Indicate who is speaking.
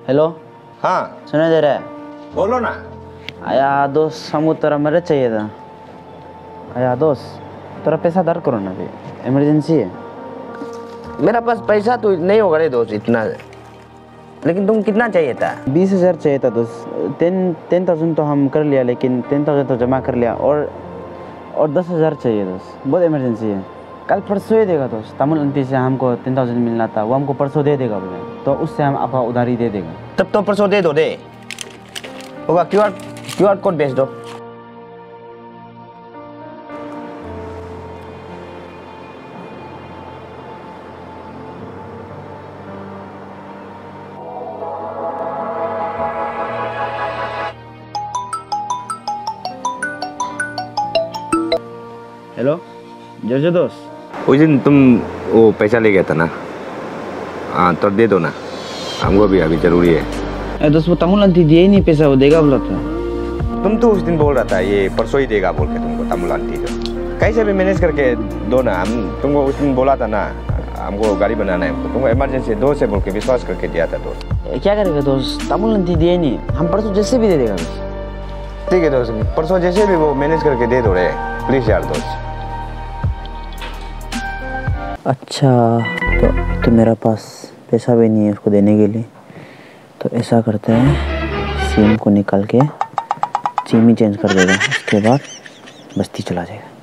Speaker 1: Hello.
Speaker 2: हाँ
Speaker 1: सुना दे रहा है?
Speaker 2: बोलो ना।
Speaker 1: आया दोस्त, हमको तेरा मदद चाहिए था। आया दोस्त, तेरा पैसा दर करो ना, अभी इमरजेंसी है।
Speaker 2: मेरा पास पैसा तो नहीं होगा रे दोस्त इतना, लेकिन तुम कितना चाहिए था?
Speaker 1: 20,000 चाहिए था दोस्त। 10,000 तो हम कर लिया, लेकिन 10,000 तो जमा कर लिया, और 10,000 चाहिए दोस्त, बहुत इमरजेंसी है। कल परसों ही देगा दोस्त। तमिल आंटी से हमको 10,000 मिलना था, वो हमको परसों दे देगा बोले, तो उससे हम आपका उधारी दे देगा।
Speaker 2: तब तो परसों दे दो दे होगा। क्यूआर कोड भेज दो।
Speaker 1: हेलो जर्जो दोस्त।
Speaker 2: उस दिन तुम वो पैसा ले गया था ना, हाँ तो दे दो ना, हमको भी अभी जरूरी है।
Speaker 1: अरे दोस्त, वो तमिल आंटी दिए ही नहीं पैसा, वो देगा बोला था।
Speaker 2: तुम तो उस दिन बोल रहा था ये परसों ही देगा बोल के तुमको, तमिल आंटी जो कैसे भी मैनेज करके दो ना। हम तुमको उस दिन बोला था ना, हमको गाड़ी बनाना है, तो तुमको इमरजेंसी दो से बोल के विश्वास करके दिया था दोस्त।
Speaker 1: क्या करेगा दोस्त, तमिल आंटी दिए नहीं, हम परसों जैसे भी दे देगा दोस्त।
Speaker 2: ठीक है दोस्त, परसों जैसे भी वो मैनेज करके दे दो रे प्लीज यार दोस्त।
Speaker 1: अच्छा, तो मेरा पास पैसा भी नहीं है उसको देने के लिए, तो ऐसा करते हैं, सिम को निकाल के सिम ही चेंज कर देगा, उसके बाद बस्ती चला जाएगा।